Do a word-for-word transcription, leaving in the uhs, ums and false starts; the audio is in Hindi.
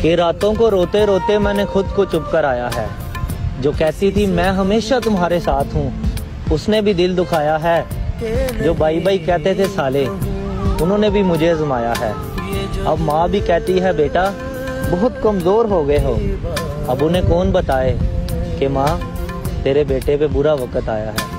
कि रातों को रोते रोते मैंने खुद को चुप कर आया है। जो कैसी थी मैं हमेशा तुम्हारे साथ हूँ, उसने भी दिल दुखाया है। जो बाई बाई कहते थे साले, उन्होंने भी मुझे आजमाया है। अब माँ भी कहती है बेटा बहुत कमज़ोर हो गए हो। अब उन्हें कौन बताए कि माँ तेरे बेटे पे बुरा वक्त आया है।